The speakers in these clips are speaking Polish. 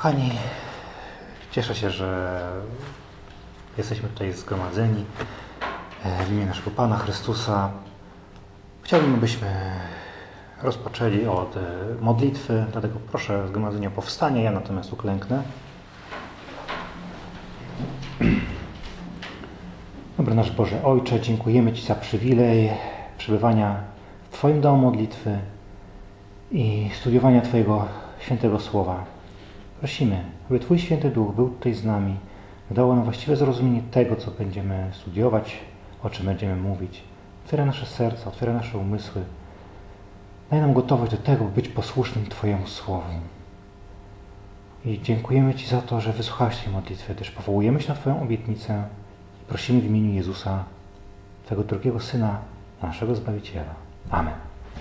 Kochani, cieszę się, że jesteśmy tutaj zgromadzeni w imię naszego Pana Chrystusa. Chciałbym, abyśmy rozpoczęli od modlitwy, dlatego proszę zgromadzenie o powstanie, ja natomiast uklęknę. Dobry nasz Boże Ojcze, dziękujemy Ci za przywilej przebywania w Twoim domu modlitwy i studiowania Twojego świętego Słowa. Prosimy, aby Twój Święty Duch był tutaj z nami, dało nam właściwe zrozumienie tego, co będziemy studiować, o czym będziemy mówić. Otwieraj nasze serca, otwieraj nasze umysły. Daj nam gotowość do tego, by być posłusznym Twojemu Słowu. I dziękujemy Ci za to, że wysłuchałeś tej modlitwy. Też powołujemy się na Twoją obietnicę i prosimy w imieniu Jezusa, Twojego drogiego Syna, naszego Zbawiciela. Amen.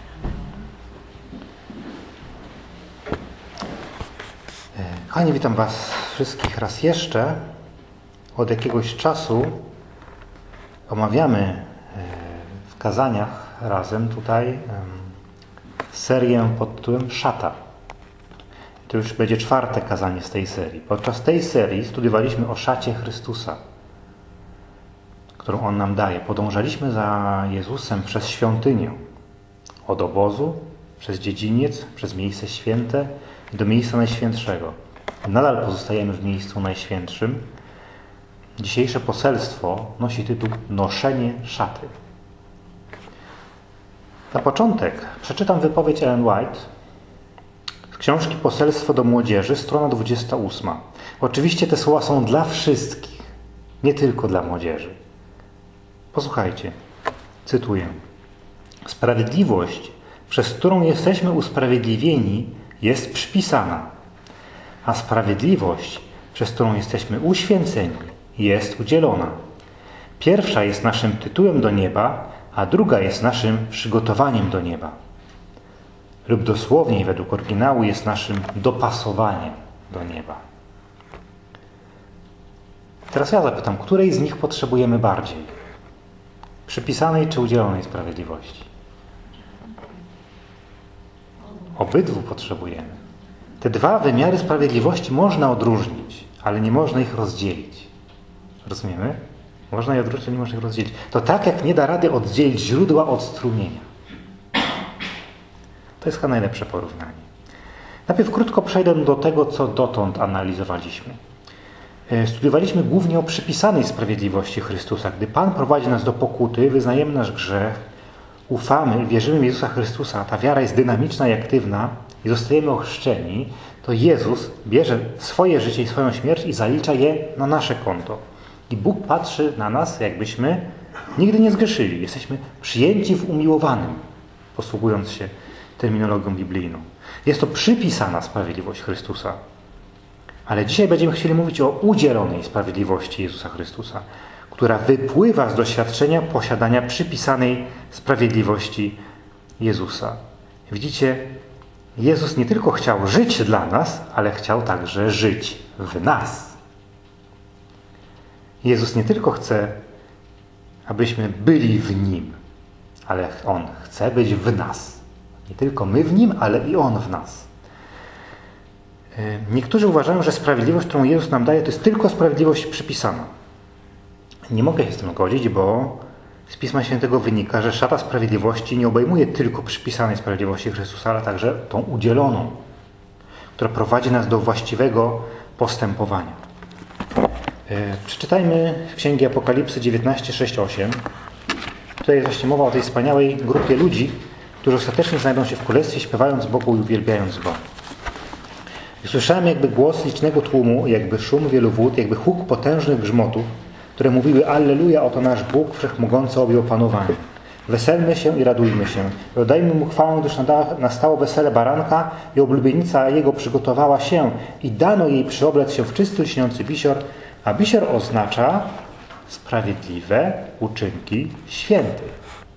Kochani, witam Was wszystkich raz jeszcze. Od jakiegoś czasu omawiamy w kazaniach razem tutaj serię pod tytułem Szata. To już będzie 4. kazanie z tej serii. Podczas tej serii studiowaliśmy o szacie Chrystusa, którą On nam daje. Podążaliśmy za Jezusem przez świątynię. Od obozu, przez dziedziniec, przez miejsce święte do miejsca najświętszego. Nadal pozostajemy w miejscu najświętszym. Dzisiejsze poselstwo nosi tytuł Noszenie szaty. Na początek przeczytam wypowiedź Ellen White z książki Poselstwo do młodzieży, strona 28. Oczywiście te słowa są dla wszystkich, nie tylko dla młodzieży. Posłuchajcie, cytuję. Sprawiedliwość, przez którą jesteśmy usprawiedliwieni, jest przypisana, a sprawiedliwość, przez którą jesteśmy uświęceni, jest udzielona. Pierwsza jest naszym tytułem do nieba, a druga jest naszym przygotowaniem do nieba. Lub dosłowniej według oryginału jest naszym dopasowaniem do nieba. Teraz ja zapytam, której z nich potrzebujemy bardziej? Przypisanej czy udzielonej sprawiedliwości? Obydwu potrzebujemy. Te dwa wymiary sprawiedliwości można odróżnić, ale nie można ich rozdzielić. Rozumiemy? Można je odróżnić, ale nie można ich rozdzielić. To tak, jak nie da rady oddzielić źródła od strumienia. To jest chyba najlepsze porównanie. Najpierw krótko przejdę do tego, co dotąd analizowaliśmy. Studiowaliśmy głównie o przypisanej sprawiedliwości Chrystusa. Gdy Pan prowadzi nas do pokuty, wyznajemy nasz grzech, ufamy, wierzymy w Jezusa Chrystusa, ta wiara jest dynamiczna i aktywna i zostajemy ochrzczeni, to Jezus bierze swoje życie i swoją śmierć i zalicza je na nasze konto. I Bóg patrzy na nas, jakbyśmy nigdy nie zgrzeszyli. Jesteśmy przyjęci w umiłowanym, posługując się terminologią biblijną. Jest to przypisana sprawiedliwość Chrystusa. Ale dzisiaj będziemy chcieli mówić o udzielonej sprawiedliwości Jezusa Chrystusa, która wypływa z doświadczenia posiadania przypisanej sprawiedliwości Jezusa. Widzicie, Jezus nie tylko chciał żyć dla nas, ale chciał także żyć w nas. Jezus nie tylko chce, abyśmy byli w Nim, ale On chce być w nas. Nie tylko my w Nim, ale i On w nas. Niektórzy uważają, że sprawiedliwość, którą Jezus nam daje, to jest tylko sprawiedliwość przypisana. Nie mogę się z tym zgodzić, bo z Pisma Świętego wynika, że szata sprawiedliwości nie obejmuje tylko przypisanej sprawiedliwości Chrystusa, ale także tą udzieloną, która prowadzi nas do właściwego postępowania. Przeczytajmy w Księgi Apokalipsy 19, 6, 8. Tutaj jest właśnie mowa o tej wspaniałej grupie ludzi, którzy ostatecznie znajdą się w Królestwie, śpiewając Bogu i uwielbiając Go. I słyszałem jakby głos licznego tłumu, jakby szum wielu wód, jakby huk potężnych grzmotów, które mówiły: Alleluja, oto nasz Bóg Wszechmogący objął panowanie. Weselmy się i radujmy się. I oddajmy Mu chwałę, gdyż nastało wesele baranka i oblubienica Jego przygotowała się i dano jej przyoblec się w czysty, lśniący bisior, a bisior oznacza sprawiedliwe uczynki świętych.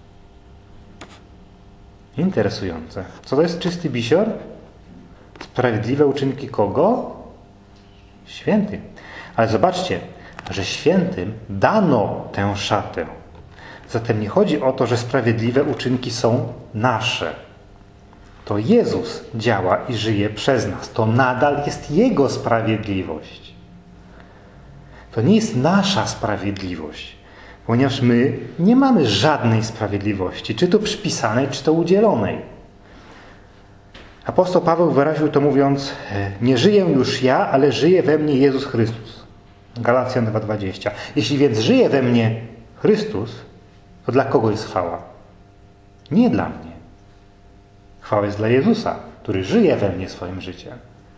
Interesujące. Co to jest czysty bisior? Sprawiedliwe uczynki kogo? Świętych. Ale zobaczcie, że świętym dano tę szatę. Zatem nie chodzi o to, że sprawiedliwe uczynki są nasze. To Jezus działa i żyje przez nas. To nadal jest Jego sprawiedliwość. To nie jest nasza sprawiedliwość, ponieważ my nie mamy żadnej sprawiedliwości, czy to przypisanej, czy to udzielonej. Apostoł Paweł wyraził to mówiąc: nie żyję już ja, ale żyje we mnie Jezus Chrystus. Galacjan 2:20. Jeśli więc żyje we mnie Chrystus, to dla kogo jest chwała? Nie dla mnie. Chwała jest dla Jezusa, który żyje we mnie swoim życiem.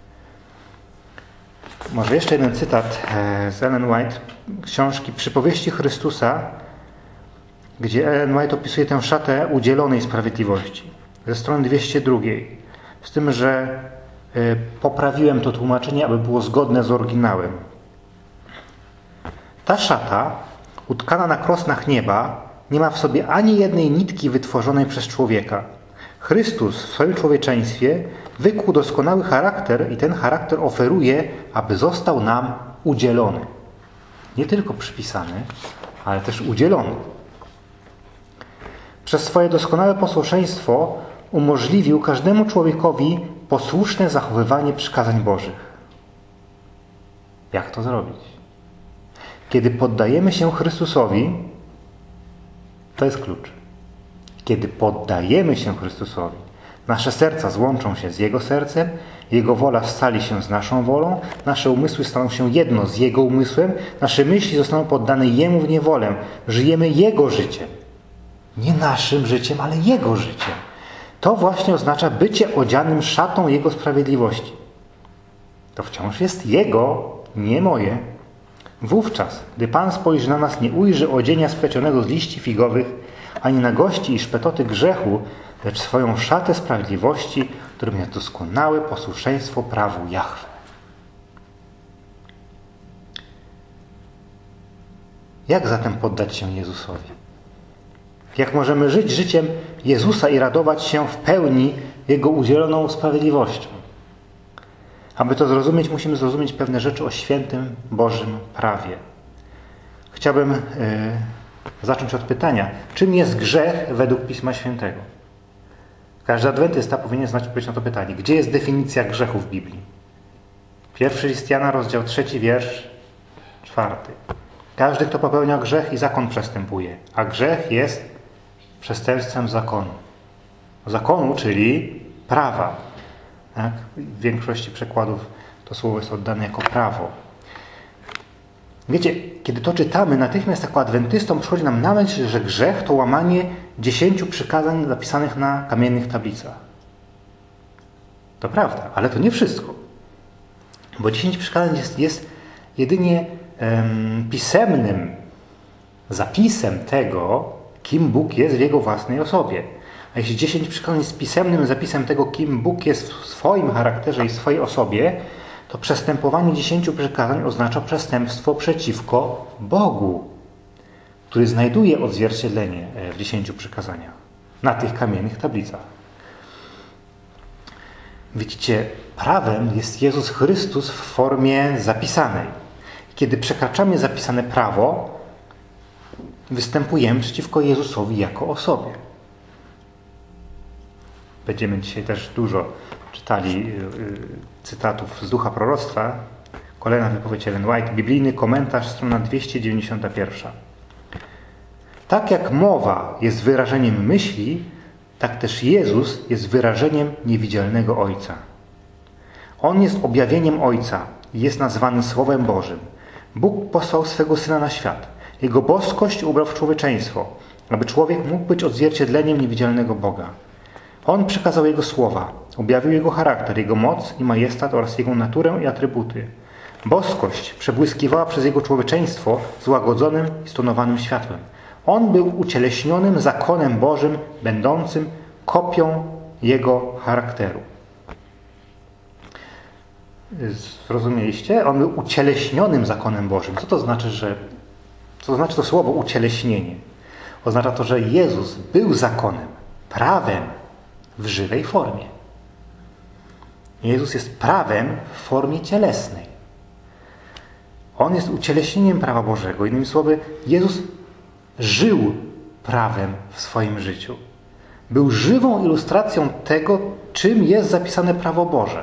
Może jeszcze jeden cytat z Ellen White, książki Przypowieści Chrystusa, gdzie Ellen White opisuje tę szatę udzielonej sprawiedliwości. Ze strony 202. Z tym, że poprawiłem to tłumaczenie, aby było zgodne z oryginałem. Ta szata, utkana na krosnach nieba, nie ma w sobie ani jednej nitki wytworzonej przez człowieka. Chrystus w swoim człowieczeństwie wykuł doskonały charakter i ten charakter oferuje, aby został nam udzielony. Nie tylko przypisany, ale też udzielony. Przez swoje doskonałe posłuszeństwo umożliwił każdemu człowiekowi posłuszne zachowywanie przykazań Bożych. Jak to zrobić? Kiedy poddajemy się Chrystusowi, to jest klucz. Kiedy poddajemy się Chrystusowi, nasze serca złączą się z Jego sercem, Jego wola scali się z naszą wolą, nasze umysły staną się jedno z Jego umysłem, nasze myśli zostaną poddane Jemu w niewolę. Żyjemy Jego życiem. Nie naszym życiem, ale Jego życiem. To właśnie oznacza bycie odzianym szatą Jego sprawiedliwości. To wciąż jest Jego, nie moje. Wówczas, gdy Pan spojrzy na nas, nie ujrzy odzienia splecionego z liści figowych, ani nagości i szpetoty grzechu, lecz swoją szatę sprawiedliwości, którym jest doskonałe posłuszeństwo prawu Jahwe. Jak zatem poddać się Jezusowi? Jak możemy żyć życiem Jezusa i radować się w pełni Jego udzieloną sprawiedliwością? Aby to zrozumieć, musimy zrozumieć pewne rzeczy o świętym Bożym prawie. Chciałbym zacząć od pytania, czym jest grzech według Pisma Świętego? Każdy adwentysta powinien znać odpowiedź na to pytanie. Gdzie jest definicja grzechu w Biblii? 1 list Jana, rozdział 3, wiersz 4. Każdy, kto popełnia grzech i zakon przestępuje, a grzech jest przestępstwem zakonu. Zakonu, czyli prawa. Tak? W większości przekładów to słowo jest oddane jako prawo. Wiecie, kiedy to czytamy, natychmiast jako adwentystom przychodzi nam na myśl, że grzech to łamanie 10 przykazań zapisanych na kamiennych tablicach. To prawda, ale to nie wszystko. Bo 10 przykazań jest jedynie pisemnym zapisem tego, kim Bóg jest w Jego własnej osobie. A jeśli 10 przykazań jest pisemnym zapisem tego, kim Bóg jest w swoim charakterze i w swojej osobie, to przestępowanie 10 przykazań oznacza przestępstwo przeciwko Bogu, który znajduje odzwierciedlenie w 10 przykazaniach na tych kamiennych tablicach. Widzicie, prawem jest Jezus Chrystus w formie zapisanej. Kiedy przekraczamy zapisane prawo, występujemy przeciwko Jezusowi jako osobie. Będziemy dzisiaj też dużo czytali cytatów z Ducha Proroctwa. Kolejna wypowiedź Ellen White, biblijny komentarz, strona 291. Tak jak mowa jest wyrażeniem myśli, tak też Jezus jest wyrażeniem niewidzialnego Ojca. On jest objawieniem Ojca i jest nazwany Słowem Bożym. Bóg posłał swego Syna na świat. Jego boskość ubrał w człowieczeństwo, aby człowiek mógł być odzwierciedleniem niewidzialnego Boga. On przekazał Jego słowa, objawił Jego charakter, Jego moc i majestat oraz Jego naturę i atrybuty. Boskość przebłyskiwała przez Jego człowieczeństwo złagodzonym i stonowanym światłem. On był ucieleśnionym zakonem Bożym, będącym kopią Jego charakteru. Zrozumieliście? On był ucieleśnionym zakonem Bożym. Co to znaczy to słowo ucieleśnienie? Oznacza to, że Jezus był zakonem, prawem w żywej formie. Jezus jest prawem w formie cielesnej. On jest ucieleśnieniem prawa Bożego. Innymi słowy, Jezus żył prawem w swoim życiu. był żywą ilustracją tego, czym jest zapisane prawo Boże.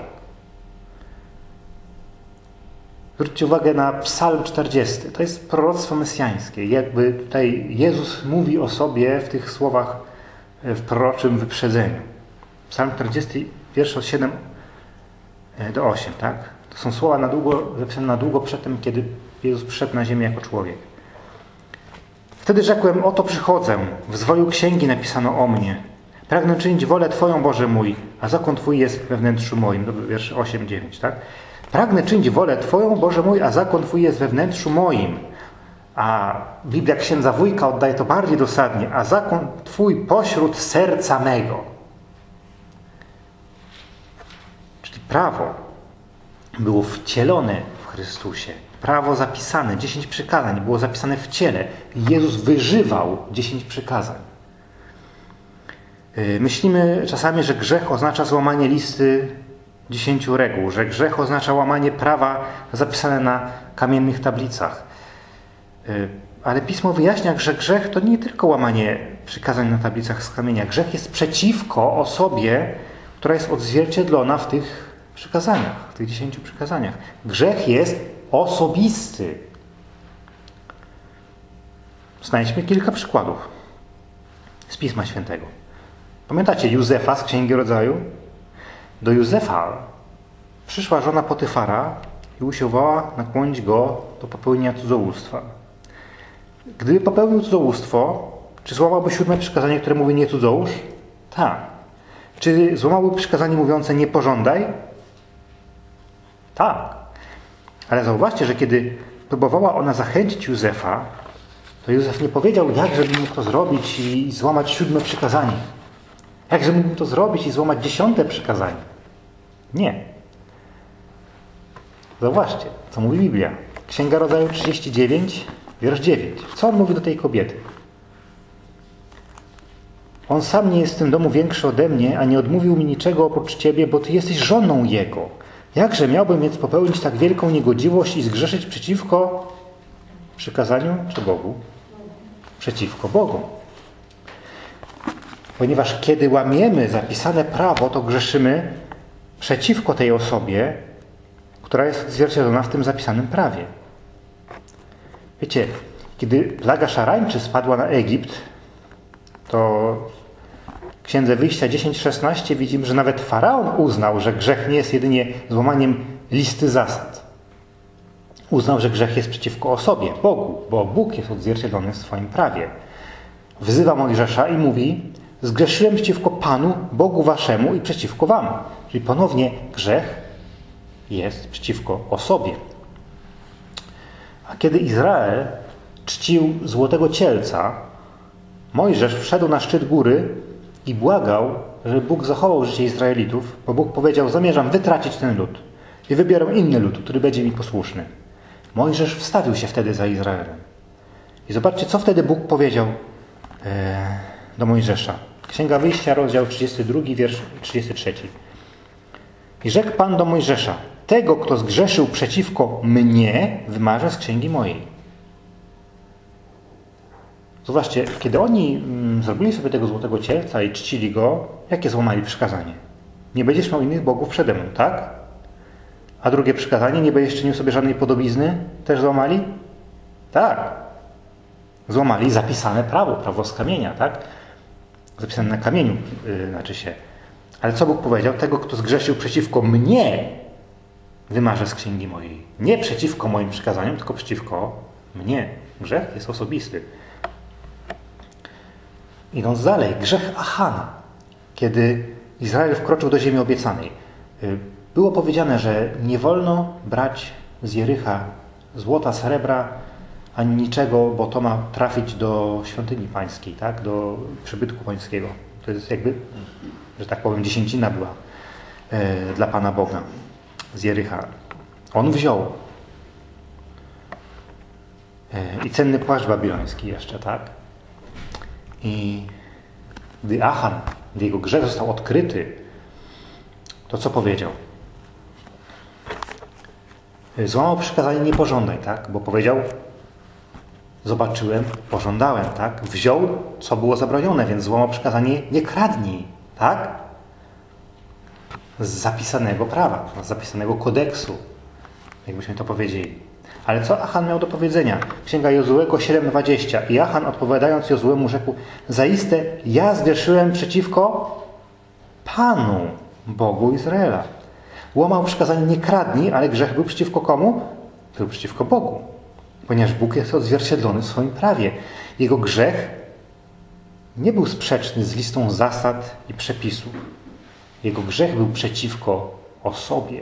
Zwróćcie uwagę na Psalm 40. To jest proroctwo mesjańskie. Jakby tutaj Jezus mówi o sobie w tych słowach w proroczym wyprzedzeniu. Psalm 40, wiersz od 7 do 8. Tak? To są słowa zapisane na długo przed tym, kiedy Jezus przyszedł na ziemię jako człowiek. Wtedy rzekłem, oto przychodzę, w zwoju księgi napisano o mnie. Pragnę czynić wolę Twoją, Boże mój, a zakon Twój jest we wnętrzu moim. To wiersz 8-9, tak? Pragnę czynić wolę Twoją, Boże mój, a zakon Twój jest we wnętrzu moim. A Biblia księdza Wójka oddaje to bardziej dosadnie. A zakon Twój pośród serca mego. Czyli prawo było wcielone w Chrystusie. Prawo zapisane, 10 przykazań było zapisane w ciele. Jezus wyżywał 10 przykazań. Myślimy czasami, że grzech oznacza złamanie listy 10 reguł, że grzech oznacza łamanie prawa zapisane na kamiennych tablicach. Ale Pismo wyjaśnia, że grzech to nie tylko łamanie przykazań na tablicach z kamienia. Grzech jest przeciwko osobie, która jest odzwierciedlona w tych przykazaniach, w tych 10 przykazaniach. Grzech jest osobisty. Znajdźmy kilka przykładów z Pisma Świętego. Pamiętacie Józefa z Księgi Rodzaju? Do Józefa przyszła żona Potyfara i usiłowała nakłonić go do popełnienia cudzołóstwa. Gdyby popełnił cudzołóstwo, czy złamałby 7 przykazanie, które mówi nie cudzołóż? Tak. Czy złamałby przykazanie mówiące nie pożądaj? Tak. Ale zauważcie, że kiedy próbowała ona zachęcić Józefa, to Józef nie powiedział, jak żeby mógł to zrobić i złamać 7 przykazanie. Jak żeby mógł to zrobić i złamać 10 przykazanie. Nie. Zauważcie, co mówi Biblia. Księga Rodzaju 39, wiersz 9. Co on mówi do tej kobiety? On sam nie jest w tym domu większy ode mnie, a nie odmówił mi niczego oprócz Ciebie, bo Ty jesteś żoną Jego. Jakże miałbym więc popełnić tak wielką niegodziwość i zgrzeszyć przeciwko przykazaniu czy Bogu? Przeciwko Bogu. Ponieważ kiedy łamiemy zapisane prawo, to grzeszymy przeciwko tej osobie, która jest odzwierciedlona w tym zapisanym prawie. Wiecie, kiedy plaga szarańczy spadła na Egipt, to w Księdze Wyjścia 10:16 widzimy, że nawet Faraon uznał, że grzech nie jest jedynie złamaniem listy zasad. Uznał, że grzech jest przeciwko osobie, Bogu, bo Bóg jest odzwierciedlony w swoim prawie. Wzywa Mojżesza i mówi: zgrzeszyłem przeciwko Panu, Bogu waszemu i przeciwko wam. Czyli ponownie grzech jest przeciwko osobie. A kiedy Izrael czcił złotego cielca, Mojżesz wszedł na szczyt góry i błagał, żeby Bóg zachował życie Izraelitów, bo Bóg powiedział: zamierzam wytracić ten lud i wybiorę inny lud, który będzie mi posłuszny. Mojżesz wstawił się wtedy za Izraelem. I zobaczcie, co wtedy Bóg powiedział do Mojżesza. Księga Wyjścia, rozdział 32, wiersz 33. I rzekł Pan do Mojżesza: tego, kto zgrzeszył przeciwko mnie, wymarzę z księgi mojej. Zobaczcie, kiedy oni zrobili sobie tego złotego cielca i czcili go, jakie złamali przykazanie? Nie będziesz miał innych bogów przede mną, tak? A drugie przykazanie, nie będziesz czynił sobie żadnej podobizny, też złamali? Tak. Złamali zapisane prawo z kamienia, tak? Zapisane na kamieniu, znaczy się. Ale co Bóg powiedział? Tego, kto zgrzeszył przeciwko mnie, wymarzę z księgi mojej. Nie przeciwko moim przykazaniom, tylko przeciwko mnie. Grzech jest osobisty. Idąc dalej, grzech Achana. Kiedy Izrael wkroczył do ziemi obiecanej, było powiedziane, że nie wolno brać z Jericha złota, srebra, ani niczego, bo to ma trafić do świątyni pańskiej, tak? Do przybytku pańskiego. To jest jakby, że tak powiem, dziesięcina była dla Pana Boga z Jericha. On wziął i cenny płaszcz babiloński jeszcze, tak? I gdy Achan, gdy jego grzech został odkryty, to co powiedział? Złamał przykazanie nie pożądaj, tak? Bo powiedział: Zobaczyłem, pożądałem, tak? Wziął, co było zabronione, więc złamał przykazanie nie kradnij, tak? Z zapisanego prawa, z zapisanego kodeksu, jakbyśmy to powiedzieli. Ale co Achan miał do powiedzenia? Księga Jozułego 7:20. I Achan odpowiadając Jozułemu rzekł: zaiste ja zgrzeszyłem przeciwko Panu, Bogu Izraela. Łamał przykazanie nie kradnij, ale grzech był przeciwko komu? Był przeciwko Bogu. Ponieważ Bóg jest odzwierciedlony w swoim prawie. Jego grzech nie był sprzeczny z listą zasad i przepisów. Jego grzech był przeciwko osobie.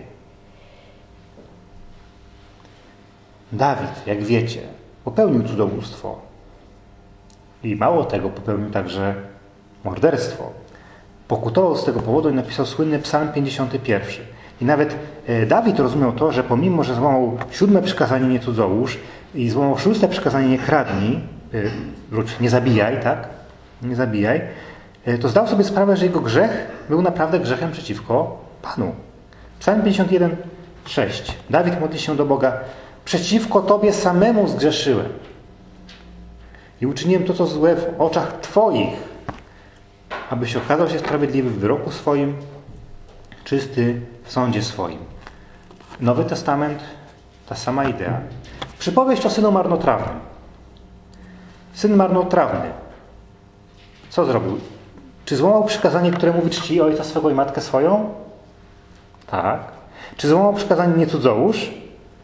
Dawid, jak wiecie, popełnił cudzołóstwo. I mało tego, popełnił także morderstwo. Pokutował z tego powodu i napisał słynny Psalm 51. I nawet Dawid rozumiał to, że pomimo, że złamał 7 przykazanie nie cudzołóż i złamał 6 przykazanie nie kradnij, nie zabijaj, tak? Nie zabijaj, to zdał sobie sprawę, że jego grzech był naprawdę grzechem przeciwko Panu. Psalm 51:6. Dawid modli się do Boga: przeciwko Tobie samemu zgrzeszyłem i uczyniłem to, co złe w oczach Twoich, abyś okazał się sprawiedliwy w wyroku swoim, czysty w sądzie swoim. Nowy Testament, ta sama idea. Przypowieść o synu marnotrawnym. Syn marnotrawny. Co zrobił? Czy złamał przykazanie, które mówi czci ojca swego i matkę swoją? Tak. Czy złamał przykazanie nie cudzołóż?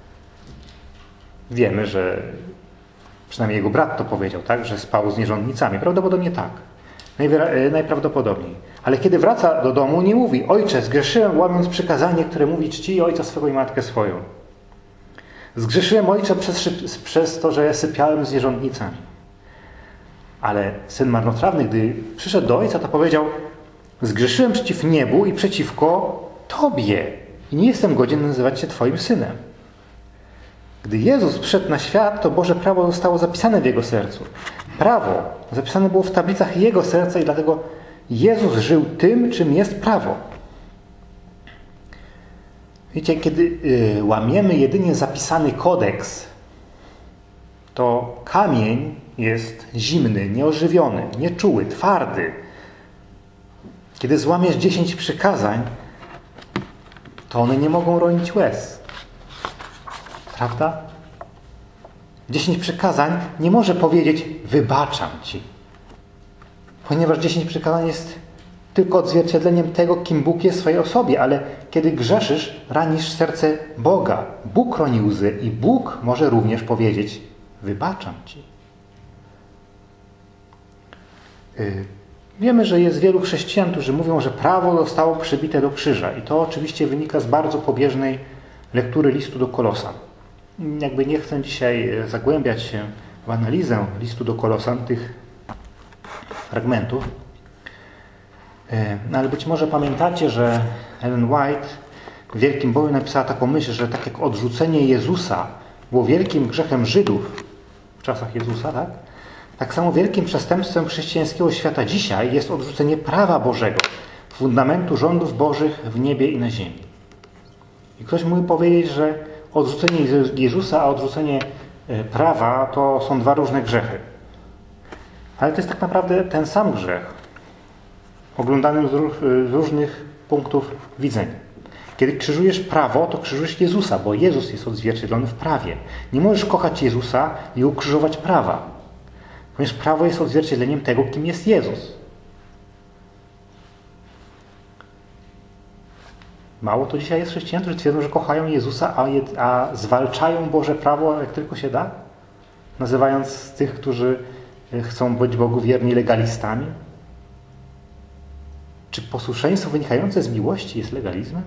Wiemy, że przynajmniej jego brat to powiedział, tak? Że spał z nierządnicami. Prawdopodobnie tak. Najprawdopodobniej. Ale kiedy wraca do domu, nie mówi: ojcze, zgrzeszyłem, łamiąc przykazanie, które mówi czci ojca swego i matkę swoją. Zgrzeszyłem, ojcze, przez to, że sypiałem z nierządnicami. Ale syn marnotrawny, gdy przyszedł do ojca, to powiedział: zgrzeszyłem przeciw niebu i przeciwko Tobie i nie jestem godzien nazywać się Twoim synem. Gdy Jezus przyszedł na świat, to Boże prawo zostało zapisane w Jego sercu. Prawo zapisane było w tablicach Jego serca i dlatego Jezus żył tym, czym jest prawo. Wiecie, kiedy łamiemy jedynie zapisany kodeks, to kamień jest zimny, nieożywiony, nieczuły, twardy. Kiedy złamiesz 10 przykazań, to one nie mogą ronić łez. Prawda? 10 przykazań nie może powiedzieć: wybaczam Ci. Ponieważ 10 przykazań jest tylko odzwierciedleniem tego, kim Bóg jest w swojej osobie, ale kiedy grzeszysz, ranisz serce Boga. Bóg roni łzy i Bóg może również powiedzieć: wybaczam Ci. Wiemy, że jest wielu chrześcijan, którzy mówią, że prawo zostało przybite do krzyża. I to oczywiście wynika z bardzo pobieżnej lektury listu do Kolosan. Jakby nie chcę dzisiaj zagłębiać się w analizę listu do Kolosan, tych fragmentów. Ale być może pamiętacie, że Ellen White w Wielkim Boju napisała taką myśl, że tak jak odrzucenie Jezusa było wielkim grzechem Żydów w czasach Jezusa, tak samo wielkim przestępstwem chrześcijańskiego świata dzisiaj jest odrzucenie prawa Bożego, fundamentu rządów Bożych w niebie i na ziemi. I ktoś mógł powiedzieć, że odrzucenie Jezusa, a odrzucenie prawa to są dwa różne grzechy. Ale to jest tak naprawdę ten sam grzech, oglądanym z różnych punktów widzenia. Kiedy krzyżujesz prawo, to krzyżujesz Jezusa, bo Jezus jest odzwierciedlony w prawie. Nie możesz kochać Jezusa i ukrzyżować prawa, ponieważ prawo jest odzwierciedleniem tego, kim jest Jezus. Mało to dzisiaj jest chrześcijan, którzy twierdzą, że kochają Jezusa, a zwalczają Boże prawo, jak tylko się da, nazywając tych, którzy chcą być Bogu wierni, legalistami. Czy posłuszeństwo wynikające z miłości jest legalizmem?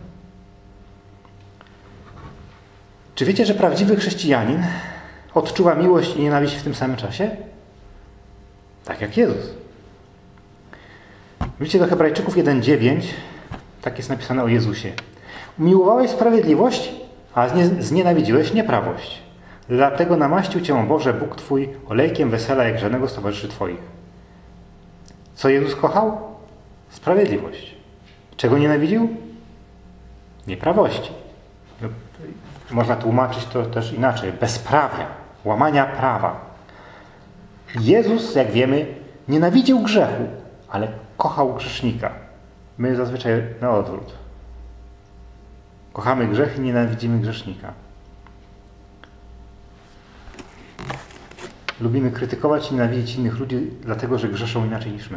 Czy wiecie, że prawdziwy chrześcijanin odczuwa miłość i nienawiść w tym samym czasie? Tak jak Jezus. Widzicie, do Hebrajczyków 1:9 tak jest napisane o Jezusie. Umiłowałeś sprawiedliwość, a znienawidziłeś nieprawość. Dlatego namaścił Cię, Boże, Bóg Twój, olejkiem wesela jak żadnego z towarzyszy Twoich. Co Jezus kochał? Sprawiedliwość. Czego nienawidził? Nieprawości. Można tłumaczyć to też inaczej. Bezprawia. Łamania prawa. Jezus, jak wiemy, nienawidził grzechu, ale kochał grzesznika. My zazwyczaj na odwrót. Kochamy grzech i nienawidzimy grzesznika. Lubimy krytykować i nienawidzić innych ludzi, dlatego że grzeszą inaczej niż my.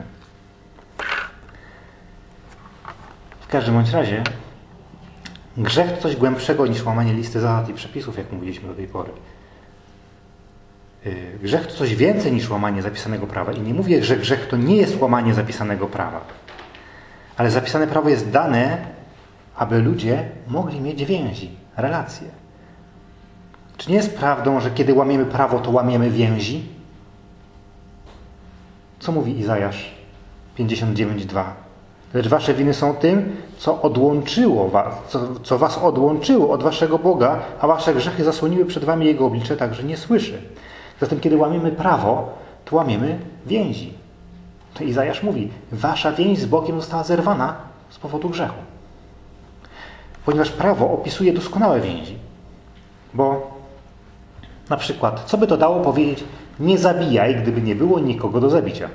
W każdym bądź razie grzech to coś głębszego niż łamanie listy zasad i przepisów, jak mówiliśmy do tej pory. Grzech to coś więcej niż łamanie zapisanego prawa. I nie mówię, że grzech to nie jest łamanie zapisanego prawa. Ale zapisane prawo jest dane, aby ludzie mogli mieć więzi, relacje. Czy nie jest prawdą, że kiedy łamiemy prawo, to łamiemy więzi? Co mówi Izajasz 59:2? Lecz wasze winy są tym, co was odłączyło od waszego Boga, a wasze grzechy zasłoniły przed wami Jego oblicze, tak że nie słyszy. Zatem kiedy łamiemy prawo, to łamiemy więzi. To Izajasz mówi, wasza więź z Bogiem została zerwana z powodu grzechu. Ponieważ prawo opisuje doskonałe więzi. Bo na przykład, co by to dało powiedzieć, nie zabijaj, gdyby nie było nikogo do zabicia?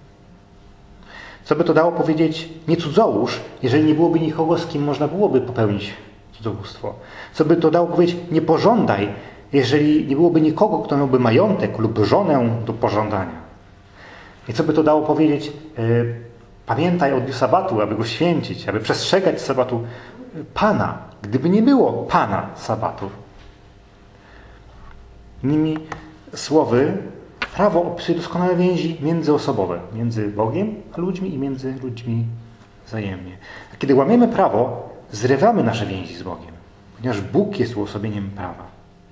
Co by to dało powiedzieć, nie cudzołóż, jeżeli nie byłoby nikogo, z kim można byłoby popełnić cudzołóstwo? Co by to dało powiedzieć, nie pożądaj, jeżeli nie byłoby nikogo, kto miałby majątek lub żonę do pożądania? I co by to dało powiedzieć, pamiętaj o dniu sabatu, aby go święcić, aby przestrzegać sabatu Pana, gdyby nie było Pana sabatu. Innymi słowy, prawo opisuje doskonałe więzi międzyosobowe, między Bogiem a ludźmi i między ludźmi wzajemnie. A kiedy łamiemy prawo, zrywamy nasze więzi z Bogiem, ponieważ Bóg jest uosobieniem prawa.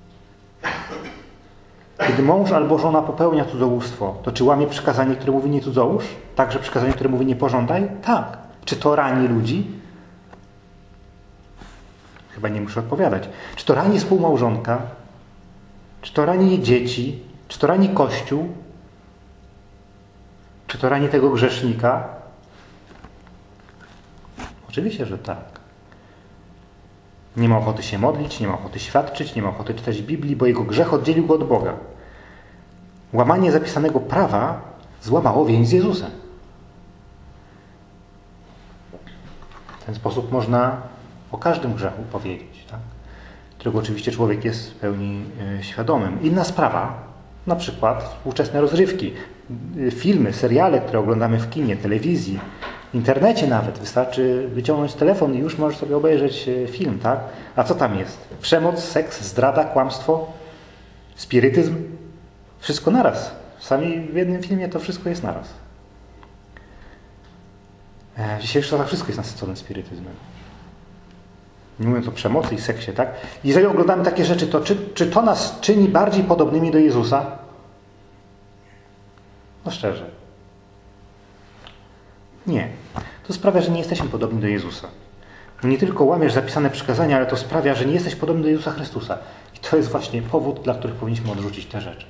Kiedy mąż albo żona popełnia cudzołóstwo, to czy łamie przykazanie, które mówi nie cudzołóż? Także przykazanie, które mówi nie pożądaj? Tak. Czy to rani ludzi? Chyba nie muszę odpowiadać. Czy to rani współmałżonka? Czy to rani dzieci? Czy to rani Kościół? Czy to rani tego grzesznika? Oczywiście, że tak. Nie ma ochoty się modlić, nie ma ochoty świadczyć, nie ma ochoty czytać Biblii, bo jego grzech oddzielił go od Boga. Łamanie zapisanego prawa złamało więź z Jezusem. W ten sposób można o każdym grzechu powiedzieć, tak? Którego oczywiście człowiek jest w pełni świadomym. Inna sprawa, na przykład współczesne rozrywki, filmy, seriale, które oglądamy w kinie, telewizji, w internecie nawet. Wystarczy wyciągnąć telefon i już możesz sobie obejrzeć film, tak? A co tam jest? Przemoc, seks, zdrada, kłamstwo, spirytyzm. Wszystko naraz. Sami w jednym filmie to wszystko jest naraz. W dzisiejszych czasach wszystko jest nasycone spirytyzmem. Nie mówiąc o przemocy i seksie, tak? Jeżeli oglądamy takie rzeczy, to czy to nas czyni bardziej podobnymi do Jezusa? No szczerze. Nie. To sprawia, że nie jesteśmy podobni do Jezusa. Nie tylko łamiesz zapisane przykazania, ale to sprawia, że nie jesteś podobny do Jezusa Chrystusa. I to jest właśnie powód, dla których powinniśmy odrzucić te rzeczy.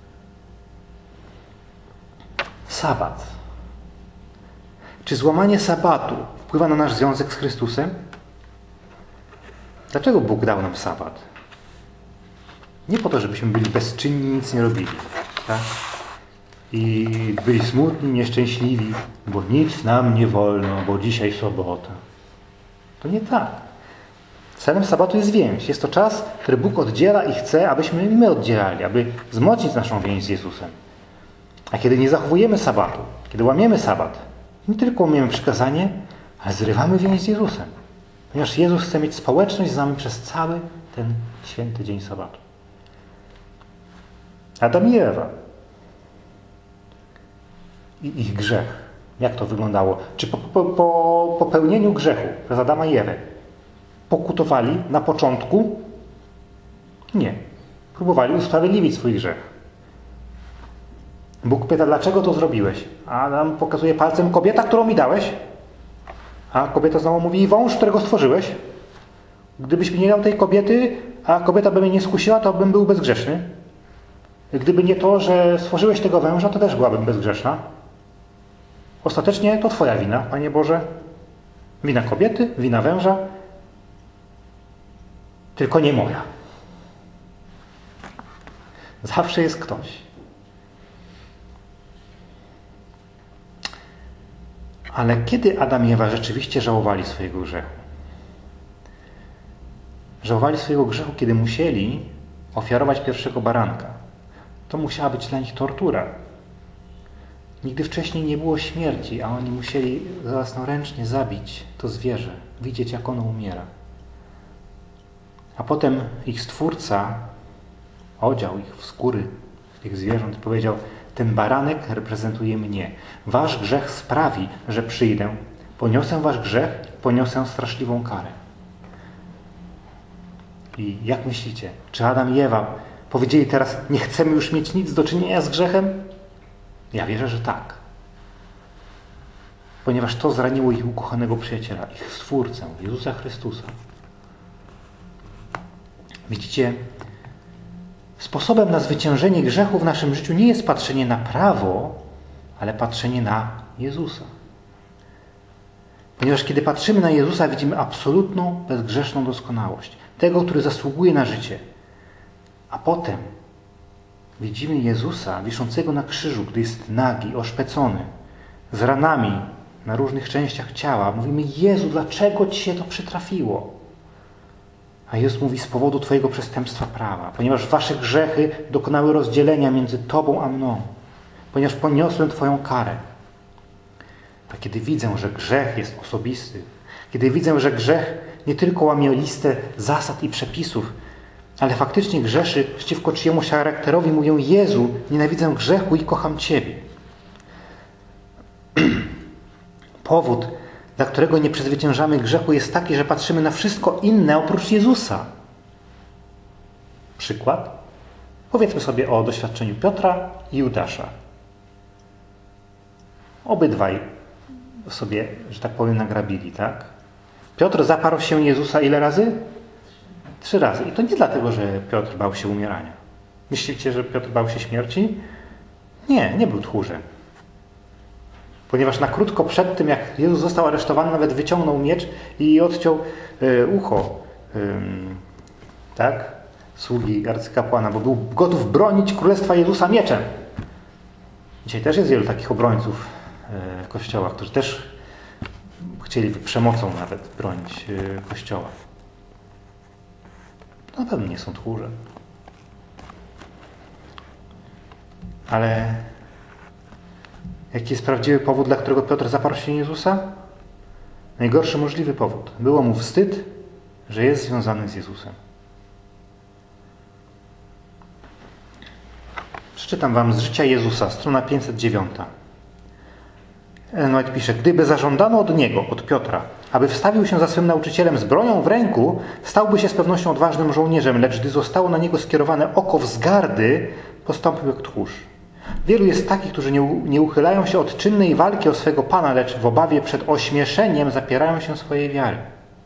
Sabat. Czy złamanie sabatu wpływa na nasz związek z Chrystusem? Dlaczego Bóg dał nam sabat? Nie po to, żebyśmy byli bezczynni, nic nie robili. Tak? I byli smutni, nieszczęśliwi, bo nic nam nie wolno, bo dzisiaj sobota. To nie tak. Celem sabatu jest więź. Jest to czas, który Bóg oddziela i chce, abyśmy my oddzielali, aby wzmocnić naszą więź z Jezusem. A kiedy nie zachowujemy sabatu, kiedy łamiemy sabat, nie tylko łamiemy przykazanie, ale zrywamy więź z Jezusem. Ponieważ Jezus chce mieć społeczność z nami przez cały ten święty dzień sabatu. Adam i Ewa. I ich grzech. Jak to wyglądało? Czy po popełnieniu grzechu przez Adama i Ewę pokutowali na początku? Nie. Próbowali usprawiedliwić swój grzech. Bóg pyta, dlaczego to zrobiłeś? A Adam pokazuje palcem, kobieta, którą mi dałeś. A kobieta znowu mówi, wąż, którego stworzyłeś. Gdybyś mi nie dał tej kobiety, a kobieta by mnie nie skusiła, to bym był bezgrzeszny. Gdyby nie to, że stworzyłeś tego węża, to też byłabym bezgrzeszna. Ostatecznie to Twoja wina, Panie Boże. Wina kobiety, wina węża, tylko nie moja. Zawsze jest ktoś. Ale kiedy Adam i Ewa rzeczywiście żałowali swojego grzechu? Żałowali swojego grzechu, kiedy musieli ofiarować pierwszego baranka. To musiała być dla nich tortura. Nigdy wcześniej nie było śmierci, a oni musieli własnoręcznie zabić to zwierzę, widzieć, jak ono umiera. A potem ich Stwórca odział ich w skóry tych zwierząt i powiedział: ten baranek reprezentuje mnie. Wasz grzech sprawi, że przyjdę. Poniosę wasz grzech, poniosę straszliwą karę. I jak myślicie, czy Adam i Ewa powiedzieli teraz: nie chcemy już mieć nic do czynienia z grzechem? Ja wierzę, że tak. Ponieważ to zraniło ich ukochanego przyjaciela, ich Stwórcę, Jezusa Chrystusa. Widzicie, sposobem na zwyciężenie grzechu w naszym życiu nie jest patrzenie na prawo, ale patrzenie na Jezusa. Ponieważ kiedy patrzymy na Jezusa, widzimy absolutną, bezgrzeszną doskonałość. Tego, który zasługuje na życie. A potem widzimy Jezusa wiszącego na krzyżu, gdy jest nagi, oszpecony, z ranami na różnych częściach ciała. Mówimy: Jezu, dlaczego Ci się to przytrafiło? A Jezus mówi: z powodu Twojego przestępstwa prawa, ponieważ Wasze grzechy dokonały rozdzielenia między Tobą a mną, ponieważ poniosłem Twoją karę. A kiedy widzę, że grzech jest osobisty, kiedy widzę, że grzech nie tylko łamie listę zasad i przepisów, ale faktycznie grzeszy przeciwko czyjemuś charakterowi, mówię: Jezu, nienawidzę grzechu i kocham Ciebie. Powód, dla którego nie przezwyciężamy grzechu, jest taki, że patrzymy na wszystko inne oprócz Jezusa. Przykład? Powiedzmy sobie o doświadczeniu Piotra i Judasza. Obydwaj sobie, że tak powiem, nagrabili, tak? Piotr zaparł się Jezusa ile razy? 3 razy. I to nie dlatego, że Piotr bał się umierania. Myślicie, że Piotr bał się śmierci? Nie, nie był tchórzem. Ponieważ na krótko przed tym, jak Jezus został aresztowany, nawet wyciągnął miecz i odciął ucho tak? Sługi arcykapłana, bo był gotów bronić Królestwa Jezusa mieczem. Dzisiaj też jest wielu takich obrońców Kościoła, którzy też chcieli przemocą nawet bronić Kościoła. Na pewno nie są tchórze. Ale jaki jest prawdziwy powód, dla którego Piotr zaparł się Jezusa? Najgorszy możliwy powód. Było mu wstyd, że jest związany z Jezusem. Przeczytam wam z życia Jezusa, strona 509. Ellen White pisze: gdyby zażądano od niego, od Piotra, aby wstawił się za swym nauczycielem z bronią w ręku, stałby się z pewnością odważnym żołnierzem, lecz gdy zostało na niego skierowane oko wzgardy, postąpił jak tchórz. Wielu jest takich, którzy nie uchylają się od czynnej walki o swego Pana, lecz w obawie przed ośmieszeniem zapierają się swojej wiary.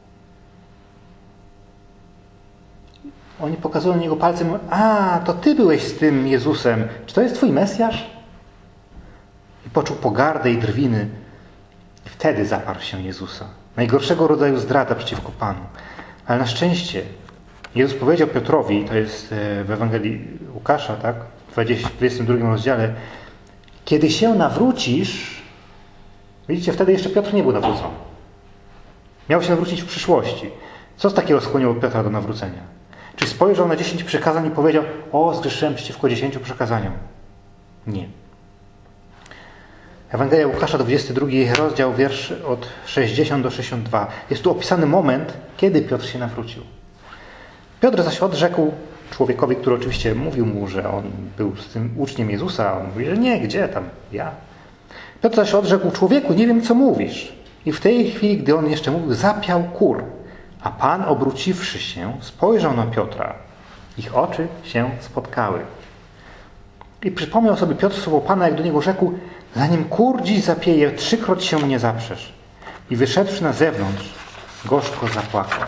Oni pokazują na niego palcem: a, to ty byłeś z tym Jezusem. Czy to jest twój Mesjasz? I poczuł pogardę i drwiny. I wtedy zaparł się Jezusa. Najgorszego rodzaju zdrada przeciwko Panu. Ale na szczęście Jezus powiedział Piotrowi, to jest w Ewangelii Łukasza, tak? W 22 rozdziale: kiedy się nawrócisz, widzicie, wtedy jeszcze Piotr nie był nawrócony. Miał się nawrócić w przyszłości. Co takiego skłoniło Piotra do nawrócenia? Czy spojrzał na 10 przykazań i powiedział: o, zgrzeszyłem przeciwko 10 przykazaniom? Nie. Ewangelia Łukasza, 22 rozdział, wiersz od 60 do 62. Jest tu opisany moment, kiedy Piotr się nawrócił. Piotr zaś odrzekł człowiekowi, który oczywiście mówił mu, że on był z tym uczniem Jezusa, a on mówi, że nie, gdzie tam, ja. Piotr zaś odrzekł: człowieku, nie wiem, co mówisz. I w tej chwili, gdy on jeszcze mówił, zapiał kur. A Pan, obróciwszy się, spojrzał na Piotra. Ich oczy się spotkały. I przypomniał sobie Piotr słowo Pana, jak do niego rzekł: zanim kur dziś zapieje, 3-kroć się mnie zaprzesz. I wyszedłszy na zewnątrz, gorzko zapłakał.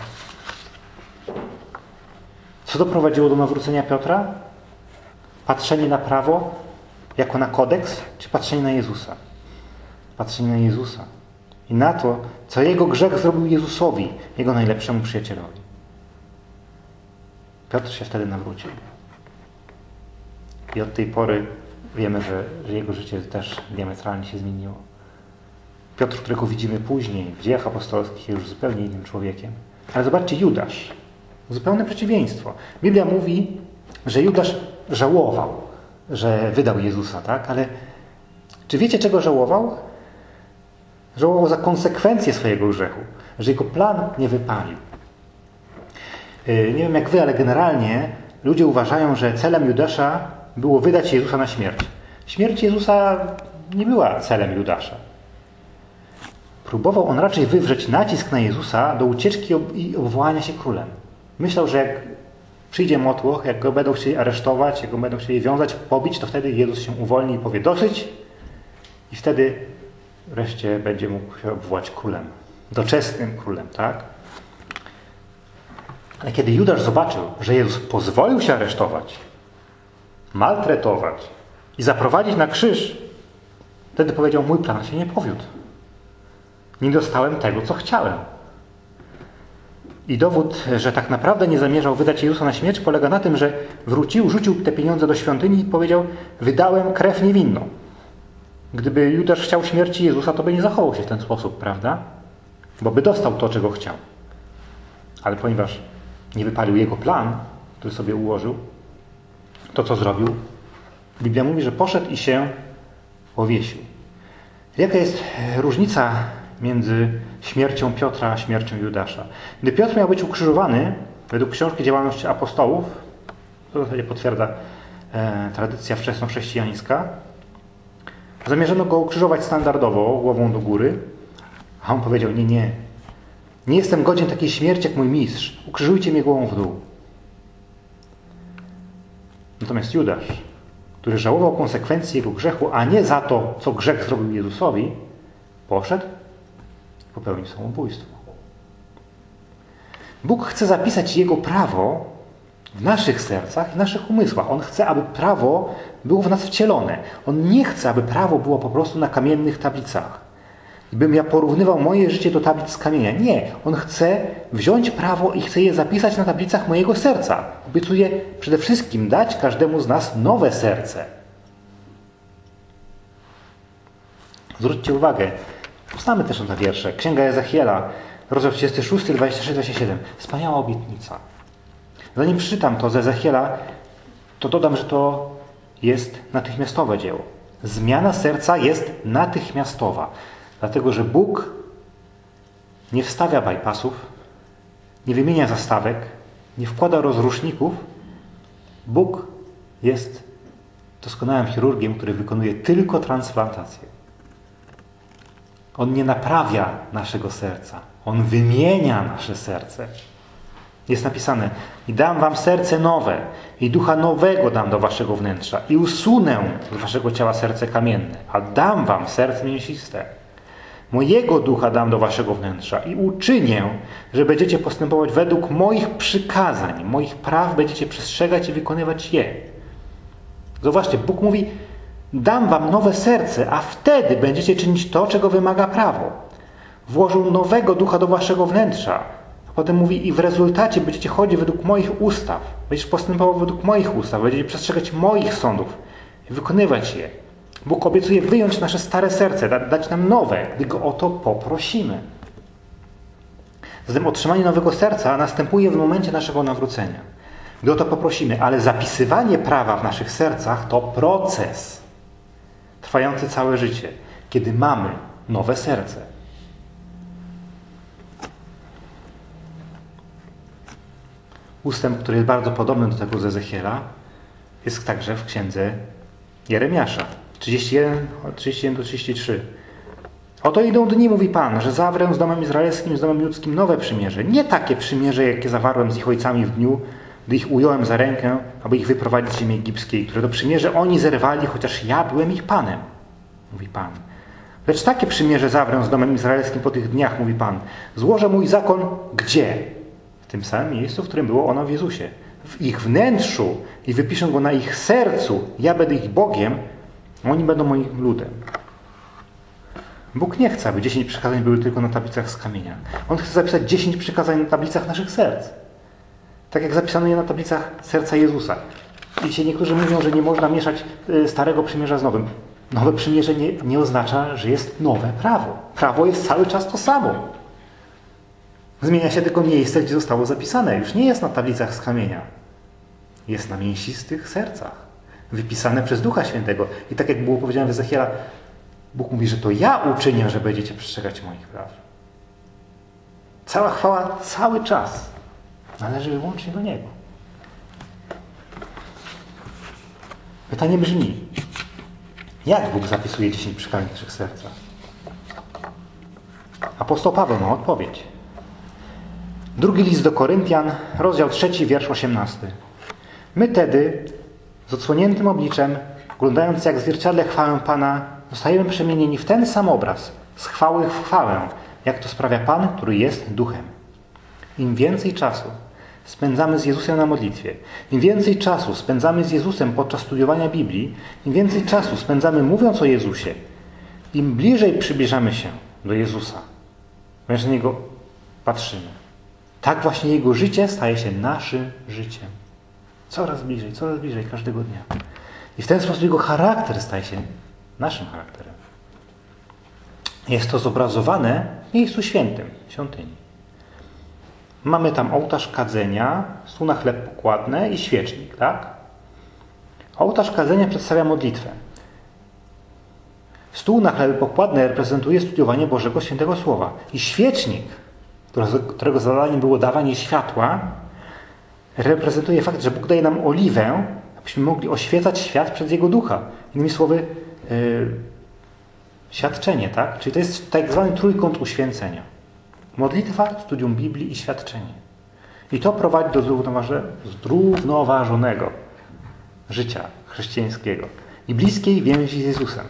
Co doprowadziło do nawrócenia Piotra? Patrzenie na prawo jako na kodeks, czy patrzenie na Jezusa? Patrzenie na Jezusa. I na to, co jego grzech zrobił Jezusowi, jego najlepszemu przyjacielowi. Piotr się wtedy nawrócił. I od tej pory wiemy, że jego życie też diametralnie się zmieniło. Piotr, którego widzimy później w Dziejach Apostolskich, jest już zupełnie innym człowiekiem. Ale zobaczcie, Judasz. Zupełne przeciwieństwo. Biblia mówi, że Judasz żałował, że wydał Jezusa, tak? Ale czy wiecie, czego żałował? Żałował za konsekwencje swojego grzechu, że jego plan nie wypalił. Nie wiem jak wy, ale generalnie ludzie uważają, że celem Judasza było wydać Jezusa na śmierć. Śmierć Jezusa nie była celem Judasza. Próbował on raczej wywrzeć nacisk na Jezusa do ucieczki i obwołania się królem. Myślał, że jak przyjdzie motłoch, jak go będą chcieli aresztować, jak go będą chcieli wiązać, pobić, to wtedy Jezus się uwolni i powie dosyć i wtedy wreszcie będzie mógł się obwołać królem. Doczesnym królem, tak? Ale kiedy Judasz zobaczył, że Jezus pozwolił się aresztować, maltretować i zaprowadzić na krzyż, wtedy powiedział, mój plan się nie powiódł. Nie dostałem tego, co chciałem. I dowód, że tak naprawdę nie zamierzał wydać Jezusa na śmierć, polega na tym, że wrócił, rzucił te pieniądze do świątyni i powiedział, wydałem krew niewinną. Gdyby Judasz chciał śmierci Jezusa, to by nie zachował się w ten sposób, prawda? Bo by dostał to, czego chciał. Ale ponieważ nie wypalił jego plan, który sobie ułożył, to co zrobił? Biblia mówi, że poszedł i się powiesił. Jaka jest różnica między śmiercią Piotra a śmiercią Judasza? Gdy Piotr miał być ukrzyżowany, według książki Działalność Apostołów, to w zasadzie potwierdza tradycja wczesnochrześcijańska, zamierzano go ukrzyżować standardowo, głową do góry, a on powiedział, nie jestem godzien takiej śmierci jak mój mistrz, ukrzyżujcie mnie głową w dół. Natomiast Judasz, który żałował konsekwencji jego grzechu, a nie za to, co grzech zrobił Jezusowi, poszedł i popełnił samobójstwo. Bóg chce zapisać Jego prawo w naszych sercach i naszych umysłach. On chce, aby prawo było w nas wcielone. On nie chce, aby prawo było po prostu na kamiennych tablicach. Bym ja porównywał moje życie do tablic z kamienia. Nie. On chce wziąć prawo i chce je zapisać na tablicach mojego serca. Obiecuje przede wszystkim dać każdemu z nas nowe serce. Zwróćcie uwagę. Znamy też na wiersze. Księga Ezechiela, rozdział 36, 26-27. Wspaniała obietnica. Zanim przeczytam to z Ezechiela, to dodam, że to jest natychmiastowe dzieło. Zmiana serca jest natychmiastowa. Dlatego, że Bóg nie wstawia bypassów, nie wymienia zastawek, nie wkłada rozruszników. Bóg jest doskonałym chirurgiem, który wykonuje tylko transplantację. On nie naprawia naszego serca. On wymienia nasze serce. Jest napisane, i dam wam serce nowe, i ducha nowego dam do waszego wnętrza, i usunę z waszego ciała serce kamienne, a dam wam serce mięsiste. Mojego ducha dam do waszego wnętrza i uczynię, że będziecie postępować według moich przykazań, moich praw będziecie przestrzegać i wykonywać je. Zobaczcie, Bóg mówi, dam wam nowe serce, a wtedy będziecie czynić to, czego wymaga prawo. Włożył nowego ducha do waszego wnętrza. A potem mówi, i w rezultacie będziecie chodzić według moich ustaw. Będziesz postępował według moich ustaw, będziecie przestrzegać moich sądów i wykonywać je. Bóg obiecuje wyjąć nasze stare serce, dać nam nowe, gdy Go o to poprosimy. Zatem otrzymanie nowego serca następuje w momencie naszego nawrócenia, gdy o to poprosimy, ale zapisywanie prawa w naszych sercach to proces trwający całe życie, kiedy mamy nowe serce. Ustęp, który jest bardzo podobny do tego z Ezechiela, jest także w księdze Jeremiasza. 31-33. Oto idą dni, mówi Pan, że zawrę z domem izraelskim, z domem judzkim nowe przymierze. Nie takie przymierze, jakie zawarłem z ich ojcami w dniu, gdy ich ująłem za rękę, aby ich wyprowadzić z ziemi egipskiej, które to przymierze oni zerwali, chociaż ja byłem ich Panem, mówi Pan. Lecz takie przymierze zawrę z domem izraelskim po tych dniach, mówi Pan. Złożę mój zakon gdzie? W tym samym miejscu, w którym było ono w Jezusie. W ich wnętrzu i wypiszę go na ich sercu. Ja będę ich Bogiem, oni będą moim ludem. Bóg nie chce, aby 10 przykazań były tylko na tablicach z kamienia. On chce zapisać 10 przykazań na tablicach naszych serc. Tak jak zapisano je na tablicach serca Jezusa. I się niektórzy mówią, że nie można mieszać Starego Przymierza z Nowym. Nowe przymierze nie oznacza, że jest nowe prawo. Prawo jest cały czas to samo. Zmienia się tylko miejsce, gdzie zostało zapisane. Już nie jest na tablicach z kamienia. Jest na mięsistych sercach. Wypisane przez Ducha Świętego. I tak jak było powiedziane w Ezechiela, Bóg mówi, że to ja uczynię, że będziecie przestrzegać moich praw. Cała chwała cały czas należy wyłącznie do Niego. Pytanie brzmi, jak Bóg zapisuje 10 przykazań w naszych sercach? Apostoł Paweł ma odpowiedź. Drugi list do Koryntian, rozdział 3, wiersz 18. My tedy, z odsłoniętym obliczem, oglądając jak w zwierciadle chwałę Pana, zostajemy przemienieni w ten sam obraz, z chwały w chwałę, jak to sprawia Pan, który jest Duchem. Im więcej czasu spędzamy z Jezusem na modlitwie, im więcej czasu spędzamy z Jezusem podczas studiowania Biblii, im więcej czasu spędzamy mówiąc o Jezusie, im bliżej przybliżamy się do Jezusa, ponieważ na Niego patrzymy. Tak właśnie Jego życie staje się naszym życiem. Coraz bliżej każdego dnia. I w ten sposób Jego charakter staje się naszym charakterem. Jest to zobrazowane w miejscu świętym, w świątyni. Mamy tam ołtarz kadzenia, stół na chleb pokładny i świecznik, tak? Ołtarz kadzenia przedstawia modlitwę. Stół na chleb pokładny reprezentuje studiowanie Bożego Świętego Słowa. I świecznik, którego zadaniem było dawanie światła, reprezentuje fakt, że Bóg daje nam oliwę, abyśmy mogli oświecać świat przez Jego Ducha. Innymi słowy, świadczenie, tak? Czyli to jest tak zwany trójkąt uświęcenia. Modlitwa, studium Biblii i świadczenie. I to prowadzi do zrównoważonego życia chrześcijańskiego i bliskiej więzi z Jezusem.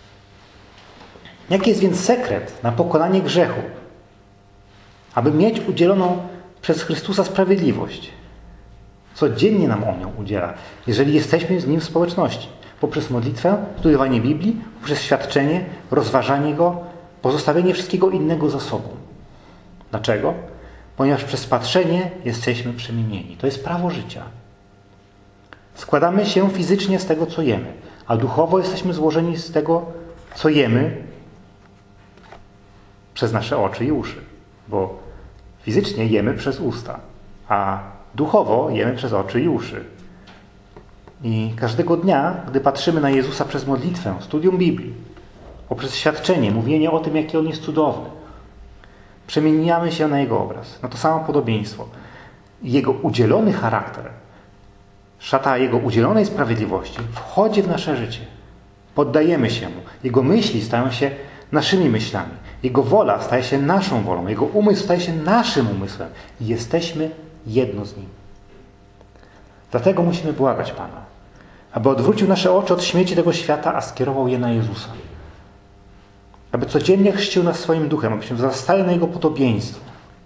Jaki jest więc sekret na pokonanie grzechu? Aby mieć udzieloną przez Chrystusa sprawiedliwość. Codziennie nam On ją udziela, jeżeli jesteśmy z Nim w społeczności. Poprzez modlitwę, studiowanie Biblii, poprzez świadczenie, rozważanie Go, pozostawienie wszystkiego innego za sobą. Dlaczego? Ponieważ przez patrzenie jesteśmy przemienieni. To jest prawo życia. Składamy się fizycznie z tego, co jemy, a duchowo jesteśmy złożeni z tego, co jemy przez nasze oczy i uszy. Bo fizycznie jemy przez usta, a duchowo jemy przez oczy i uszy. I każdego dnia, gdy patrzymy na Jezusa przez modlitwę, studium Biblii, poprzez świadczenie, mówienie o tym, jaki On jest cudowny, przemieniamy się na Jego obraz, na to samo podobieństwo. Jego udzielony charakter, szata Jego udzielonej sprawiedliwości wchodzi w nasze życie. Poddajemy się Mu. Jego myśli stają się naszymi myślami. Jego wola staje się naszą wolą. Jego umysł staje się naszym umysłem. I jesteśmy jedno z Nim. Dlatego musimy błagać Pana, aby odwrócił nasze oczy od śmieci tego świata, a skierował je na Jezusa. Aby codziennie chrzcił nas swoim duchem, abyśmy wzrastali na Jego podobieństwo.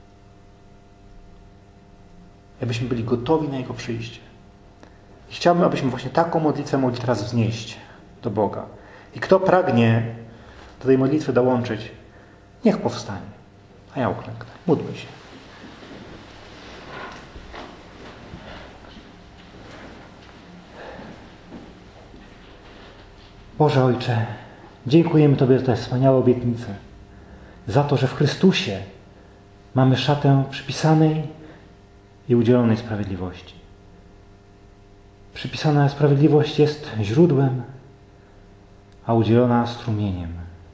Abyśmy byli gotowi na Jego przyjście. I chciałbym, abyśmy właśnie taką modlitwę mogli teraz wznieść do Boga. I kto pragnie do tej modlitwy dołączyć, niech powstanie. A ja uklęknę. Módlmy się. Boże Ojcze, dziękujemy Tobie za te wspaniałe obietnice. Za to, że w Chrystusie mamy szatę przypisanej i udzielonej sprawiedliwości. Przypisana sprawiedliwość jest źródłem, a udzielona strumieniem.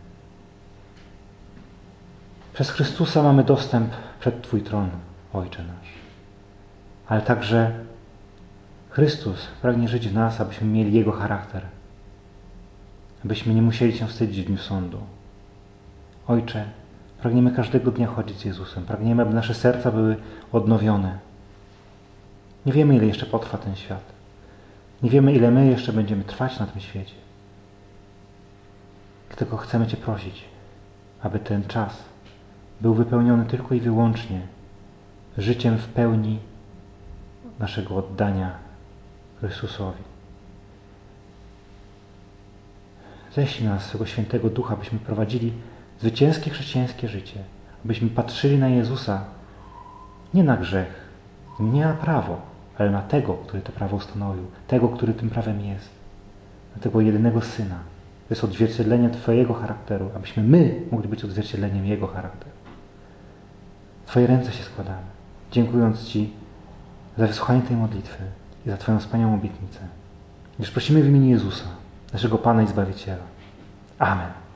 Przez Chrystusa mamy dostęp przed Twój tron, Ojcze nasz. Ale także Chrystus pragnie żyć w nas, abyśmy mieli Jego charakter. Abyśmy nie musieli się wstydzić w dniu sądu. Ojcze, pragniemy każdego dnia chodzić z Jezusem. Pragniemy, aby nasze serca były odnowione. Nie wiemy, ile jeszcze potrwa ten świat. Nie wiemy, ile my jeszcze będziemy trwać na tym świecie. Dlatego chcemy Cię prosić, aby ten czas był wypełniony tylko i wyłącznie życiem w pełni naszego oddania Chrystusowi. Ześlij nas swego Świętego Ducha, abyśmy prowadzili zwycięskie chrześcijańskie życie. Abyśmy patrzyli na Jezusa nie na grzech, nie na prawo, ale na tego, który to prawo ustanowił. Tego, który tym prawem jest. Na tego jedynego Syna. To jest odzwierciedlenie Twojego charakteru, abyśmy my mogli być odzwierciedleniem Jego charakteru. W Twoje ręce się składamy, dziękując Ci za wysłuchanie tej modlitwy i za Twoją wspaniałą obietnicę. Gdyż prosimy w imieniu Jezusa, naszego Pana i Zbawiciela. Amen.